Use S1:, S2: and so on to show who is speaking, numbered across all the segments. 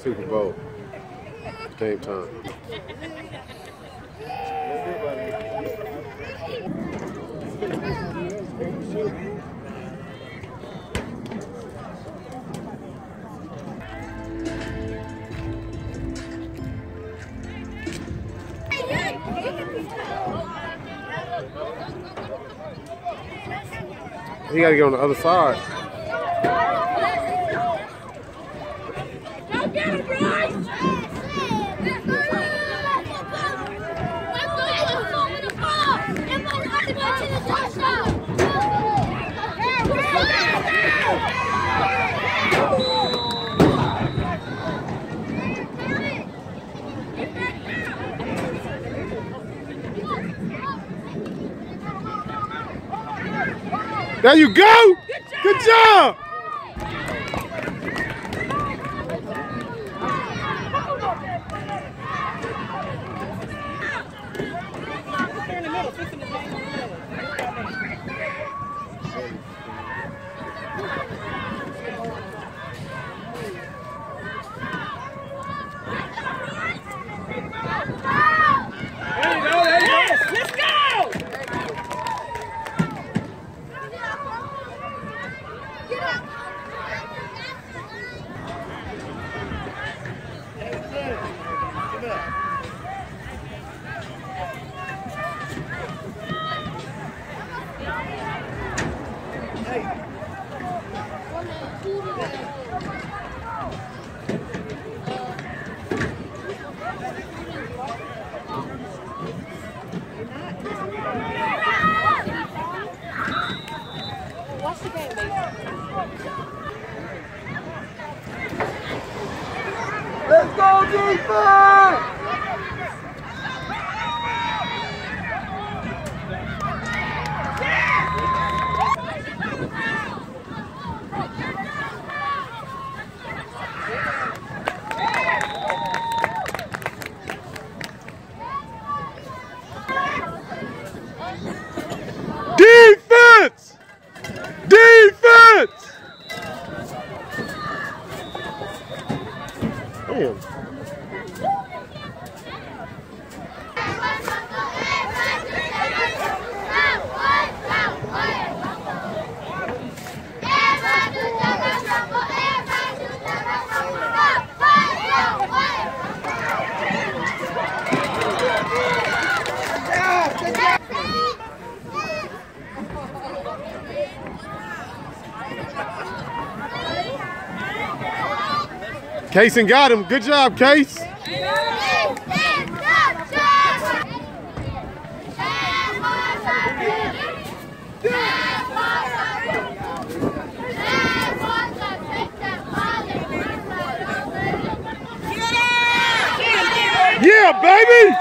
S1: Super Bowl. Game time. You gotta get on the other side.
S2: Go get it, Bryce!
S1: There you go! Good job!
S3: Let's go, defense!
S1: Defense! Defense! Damn. Cason got him. Good job, Case. Yeah, baby!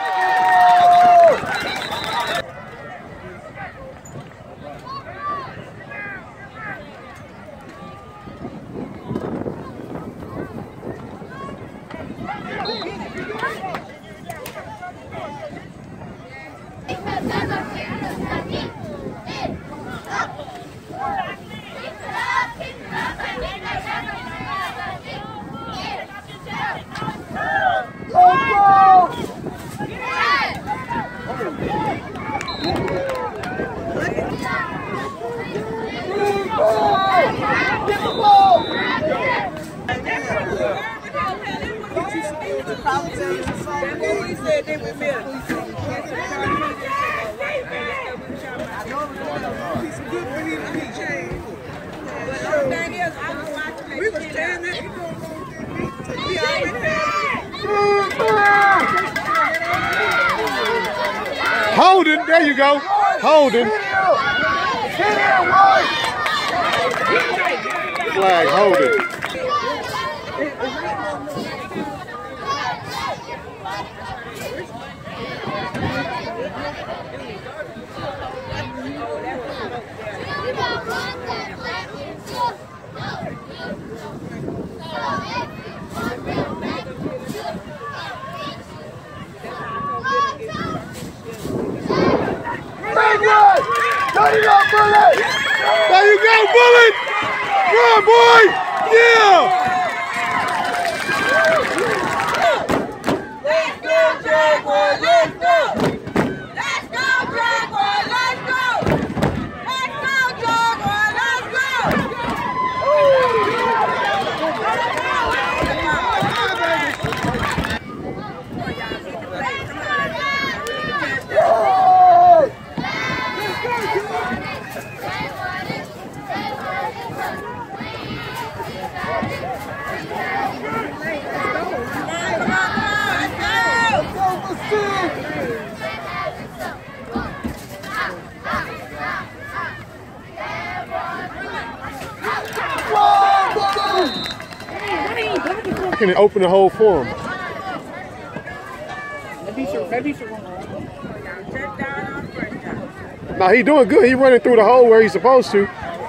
S3: He said they were middle. We were standing.
S1: Holding, there you go. Holding. Flag holding. There you go, Bullet! Run, boy! Yeah! I can open the hole for him.
S2: Maybe you should run.
S1: Now he doing good. He running through the hole where he's supposed to.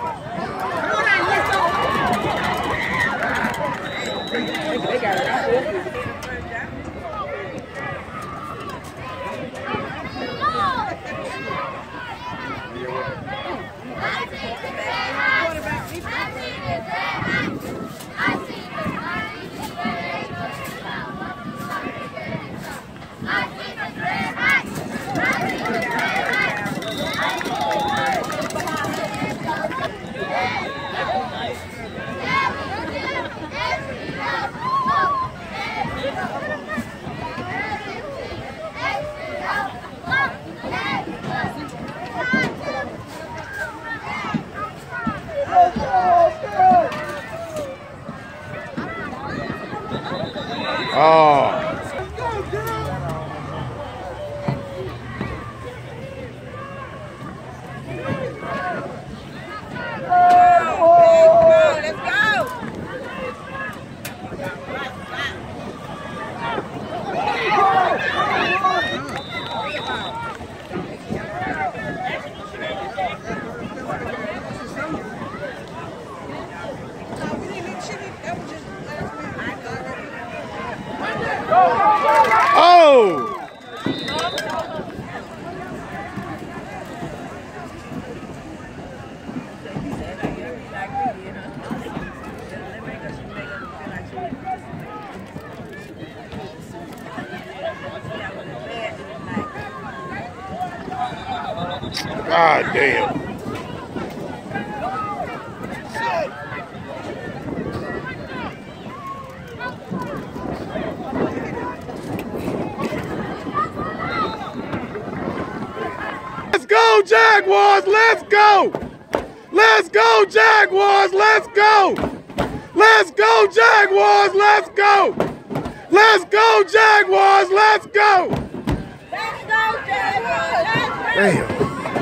S2: They got it out there.
S1: Oh. Oh! God damn. Let's go, Jaguars! Let's go! Let's go, Jaguars! Let's go! Let's go, Jaguars! Let's go! Let's go, Jaguars! Let's go!
S3: Let's go, Jaguars!
S1: Damn.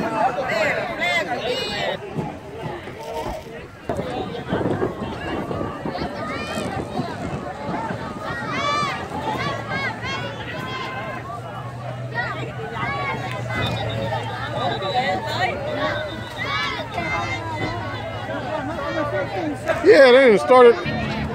S1: Yeah, they didn't start it.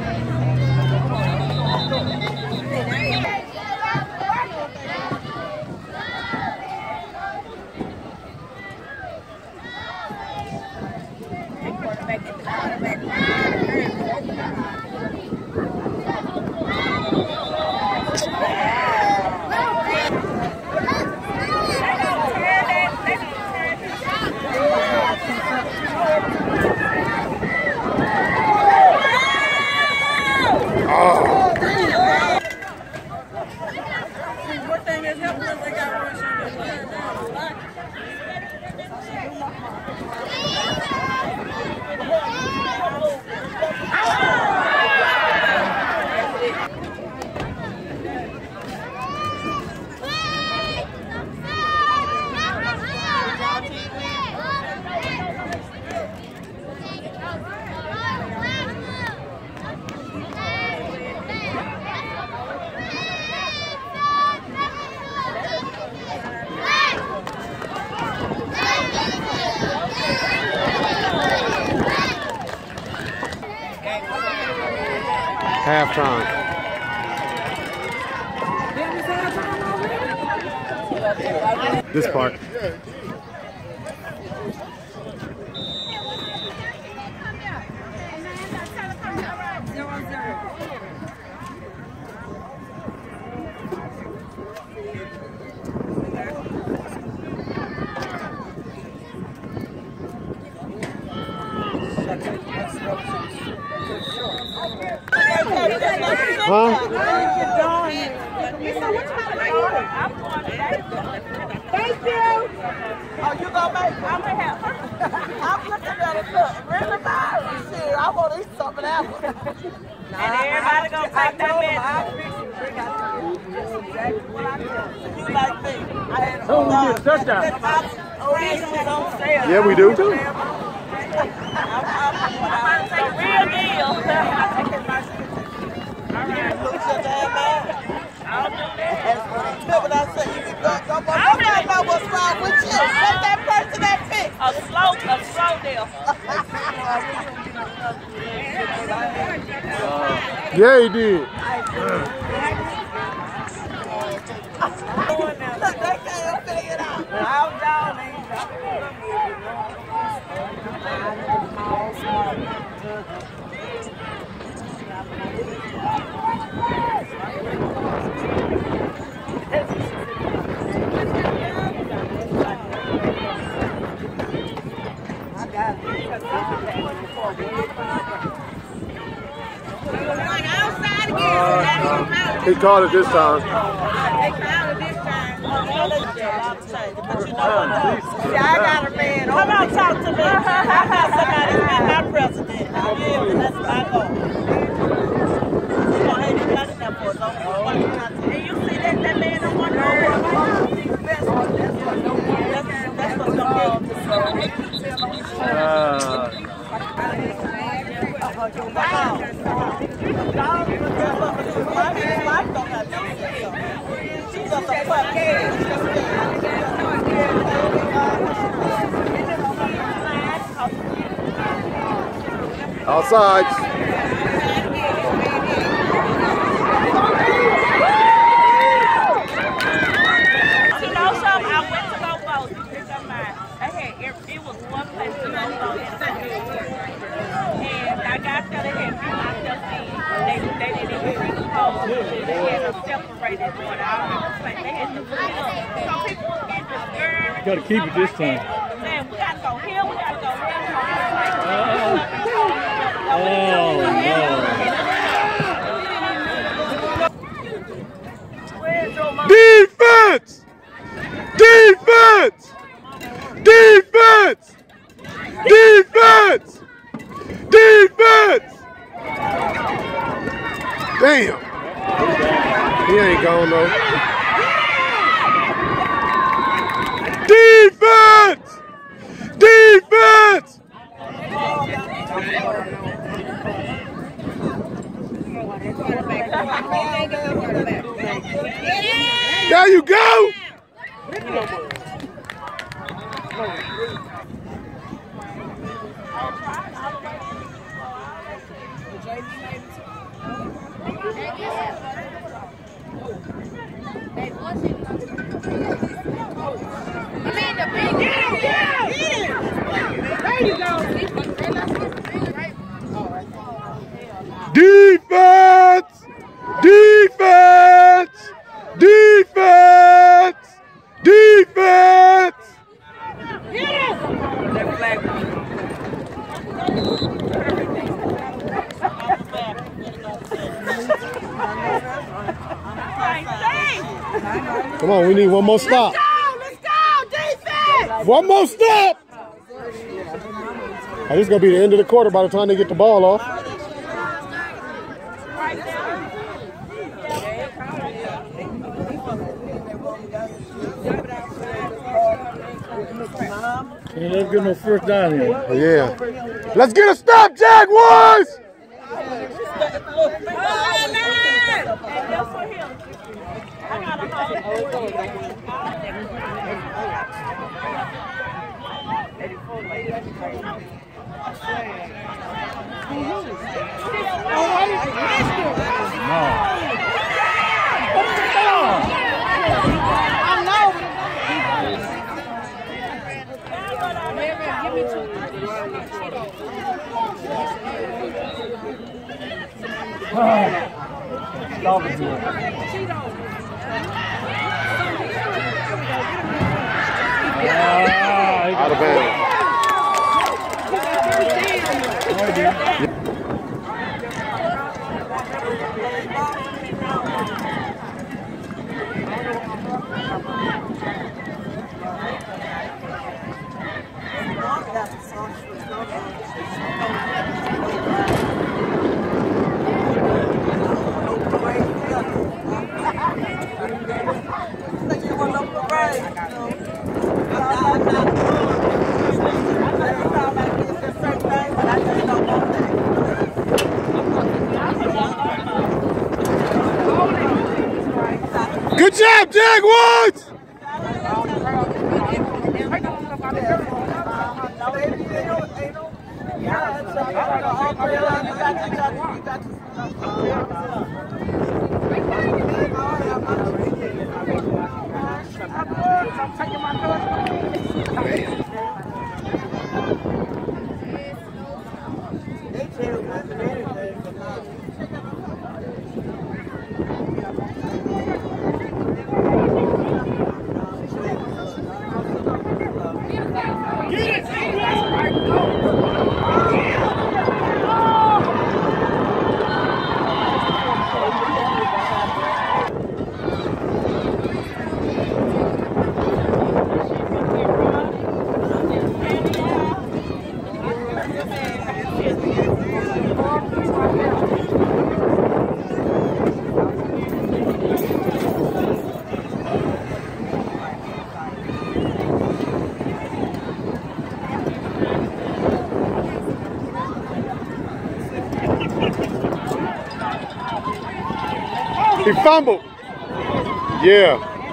S3: One thing is helping us, they got one shooter.
S1: Halftime. This part. Huh?
S3: Thank you. Oh, you gonna make? I'm gonna help. I'm looking at it. Look, really bad. Shit, I want to eat some of that one. And everybody gonna take that man. You like me? I had a touchdown.
S1: Yeah, we do too.
S3: The real deal. with you. What's that person that picked?
S2: A slow deal.
S1: Yeah, he did.
S3: Look, they can't figure it out. All down
S1: He caught it this time.
S3: See, I got a man. Come on, talk to me. I got somebody to be my president. That's my goal. And you see that man don't want no more. That's what's going
S1: Outside.
S2: It was one place to go vote, and I got there, they had me myself in. They didn't even bring the polls. They had them separated for it. I don't know, they had to put it up. So people was getting discouraged.
S4: You gotta keep it this time.
S2: Saying, we gotta go here, we gotta go here.
S1: Defense! Defense! Defense! Defense! Defense! Damn. He ain't gone though. Defense! Defense! There you go! Defense! Defense! Defense! Defense! Come on, we need one more stop.
S3: Let's go, defense!
S1: One more stop! Oh, this is going to be the end of the quarter by the time they get the ball off.
S4: Can't let get no first down here.
S1: Yeah. Let's get a stop, Jaguars!
S4: Stop it, dude.
S1: Out of bounds. Good job, Jaguars!
S3: I'm taking my cousin.
S1: He fumbled. Yeah.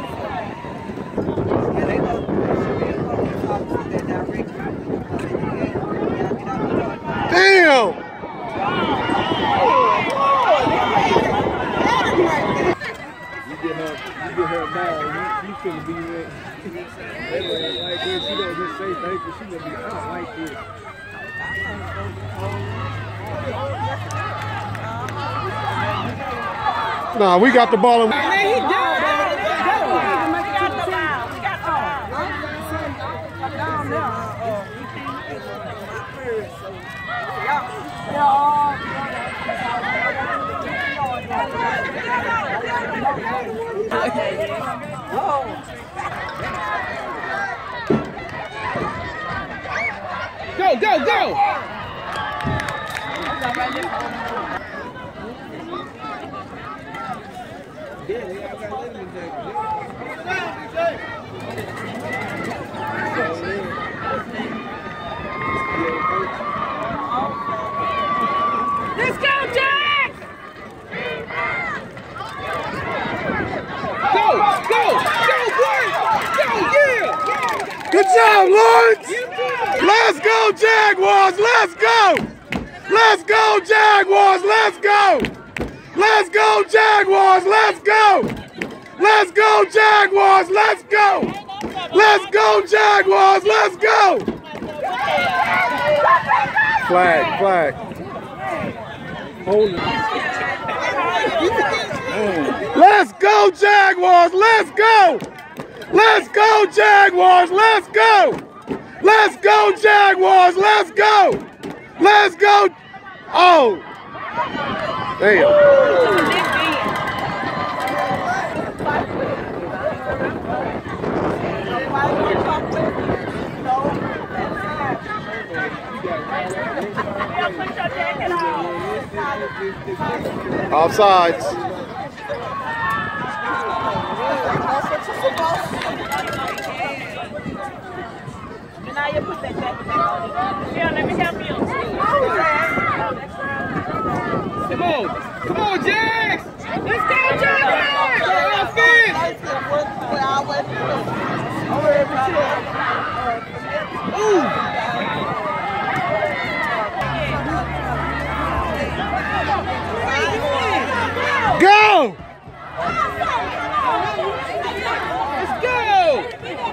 S1: Damn.
S4: You get her ball. You shouldn't be there. Like this, she don't just say thank you. She gonna be, I don't like this.
S1: Nah, we got the ball. And
S3: Go, go, go! Let's go, Jack! Go, go, go, boy! Go, yeah!
S1: good job, Lawrence. Let's go, Jaguars. Let's go. Let's go, Jaguars. Let's go. Let's go, Jaguars. Let's go. Let's go, Jaguars. Let's go. Let's go, Jaguars. Let's go. Flag, flag. Hold it. Let's go, Jaguars. Let's go. Let's go, Jaguars. Let's go. Let's go, Jaguars. Let's go. Let's go. Oh. Damn. Offsides.
S2: Now you put that jacket back on. Here, let me help you.
S3: Come on! Come on, Jax! Let's go, Jax!
S1: Go!
S3: Let's go!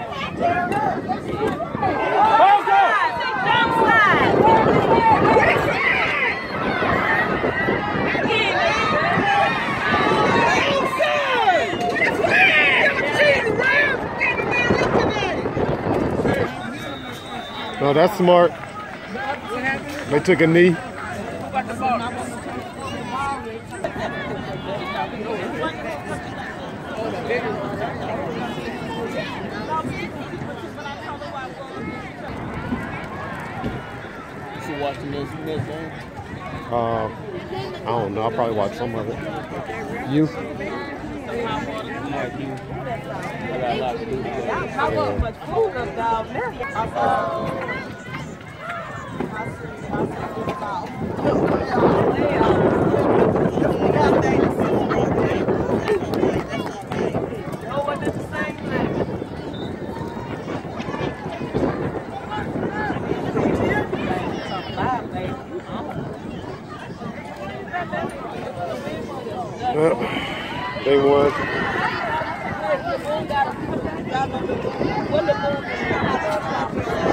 S1: No, that's smart. They took a knee.
S4: You watching this game?
S1: I don't know. I'll probably watch some of it. You?
S4: Like you. I got a lot to do today.
S1: They won.
S3: What the